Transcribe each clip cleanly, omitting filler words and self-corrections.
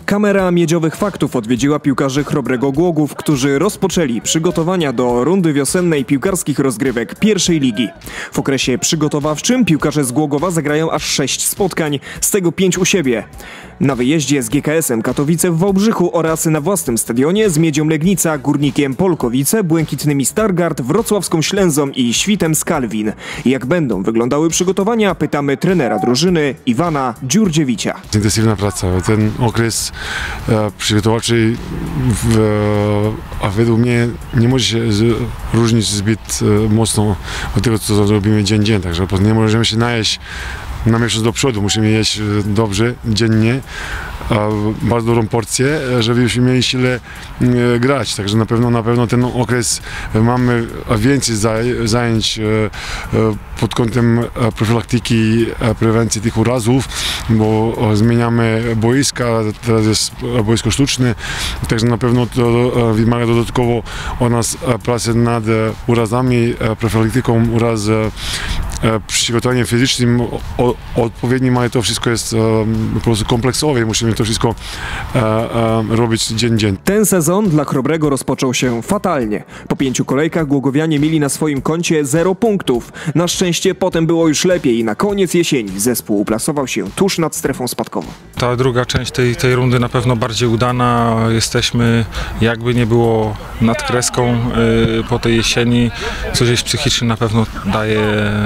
Kamera Miedziowych Faktów odwiedziła piłkarzy Chrobrego Głogów, którzy rozpoczęli przygotowania do rundy wiosennej piłkarskich rozgrywek pierwszej ligi. W okresie przygotowawczym piłkarze z Głogowa zagrają aż 6 spotkań, z tego 5 u siebie. Na wyjeździe z GKS-em Katowice w Wałbrzychu oraz na własnym stadionie z Miedzią Legnica, Górnikiem Polkowice, Błękitnymi Stargard, Wrocławską Ślęzą i Świtem Skalwin. Jak będą wyglądały przygotowania, pytamy trenera drużyny Iwana Dziurdziewicza. Intensywna praca. Ten okres przygotowawczy według mnie nie może się różnić zbyt mocno od tego, co robimy dzień w dzień. Także nie możemy się najeść na miesiąc do przodu. Musimy jeść dobrze, dziennie, bardzo dobrą porcję, żebyśmy mieli siłę grać. Także na pewno ten okres mamy więcej zajęć pod kątem profilaktyki, prewencji tych urazów, bo zmieniamy boiska, teraz jest boisko sztuczne, także na pewno to wymaga dodatkowo od nas pracy nad urazami, profilaktyką uraz, przygotowaniem fizycznym odpowiednim, ale to wszystko jest po prostu kompleksowe i musimy to wszystko robić dzień w dzień. Ten sezon dla Chrobrego rozpoczął się fatalnie. Po 5 kolejkach Głogowianie mieli na swoim koncie 0 punktów. Na szczęście potem było już lepiej i na koniec jesieni zespół uplasował się tuż nad strefą spadkową. Ta druga część tej rundy na pewno bardziej udana. Jesteśmy, jakby nie było, nad kreską po tej jesieni. Coś jest psychicznie na pewno daje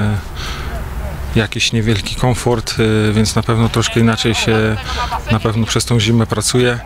jakiś niewielki komfort, więc na pewno troszkę inaczej się przez tą zimę pracuje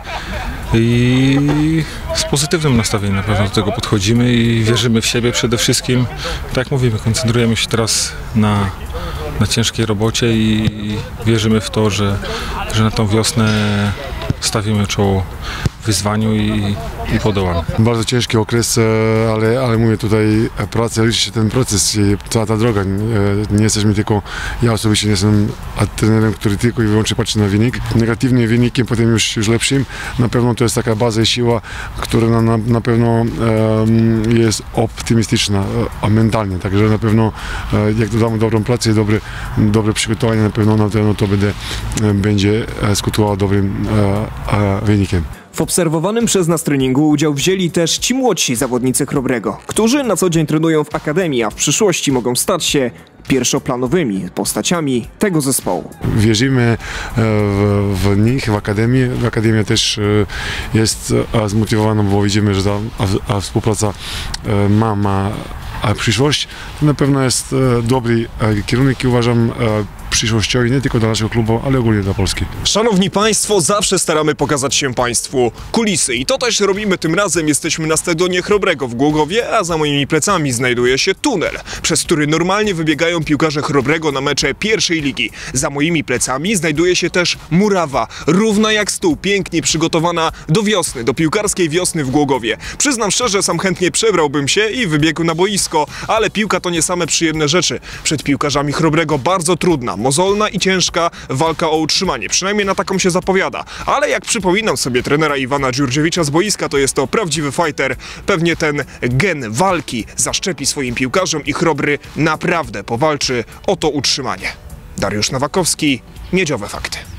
i z pozytywnym nastawieniem na pewno do tego podchodzimy i wierzymy w siebie przede wszystkim. Tak jak mówimy, koncentrujemy się teraz na ciężkiej robocie i wierzymy w to, że na tą wiosnę stawimy czoło wyzwaniu i podołamy. Bardzo ciężki okres, ale mówię tutaj, praca, liczy się ten proces i cała ta droga. Nie jesteśmy tylko, ja osobiście nie jestem trenerem, który tylko i wyłącznie patrzy na wynik. Negatywnym wynikiem, potem już lepszym. Na pewno to jest taka baza i siła, która na pewno jest optymistyczna mentalnie. Także na pewno jak dodamy dobrą pracę i dobre przygotowanie, na pewno to będzie skutkowało dobrym wynikiem. W obserwowanym przez nas treningu udział wzięli też ci młodsi zawodnicy Chrobrego, którzy na co dzień trenują w akademii, a w przyszłości mogą stać się pierwszoplanowymi postaciami tego zespołu. Wierzymy w nich, w Akademię. Akademia też jest zmotywowana, bo widzimy, że ta współpraca ma przyszłość. To na pewno jest dobry kierunek i uważam przyszłościowy nie tylko dla naszego klubu, ale ogólnie dla Polski. Szanowni Państwo, zawsze staramy pokazać się Państwu kulisy i to też robimy tym razem. Jesteśmy na stadionie Chrobrego w Głogowie, a za moimi plecami znajduje się tunel, przez który normalnie wybiegają piłkarze Chrobrego na mecze pierwszej ligi. Za moimi plecami znajduje się też murawa, równa jak stół, pięknie przygotowana do wiosny, do piłkarskiej wiosny w Głogowie. Przyznam szczerze, sam chętnie przebrałbym się i wybiegł na boisko, ale piłka to nie same przyjemne rzeczy. Przed piłkarzami Chrobrego bardzo trudna, mozolna i ciężka walka o utrzymanie. Przynajmniej na taką się zapowiada. Ale jak przypominam sobie trenera Iwana Dziurdziewicza z boiska, to jest to prawdziwy fighter. Pewnie ten gen walki zaszczepi swoim piłkarzom i Chrobry naprawdę powalczy o to utrzymanie. Dariusz Nowakowski, Miedziowe Fakty.